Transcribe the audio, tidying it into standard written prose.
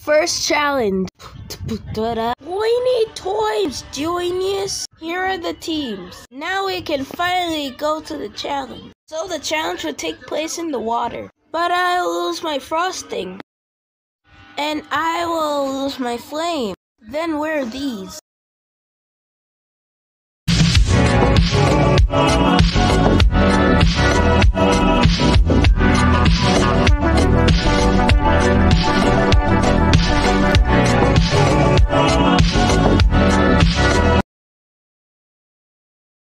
First challenge. We need toys, genius. Here are the teams. Now we can finally go to the challenge. So the challenge would take place in the water. But I'll lose my frosting. And I will lose my flame. Then wear these.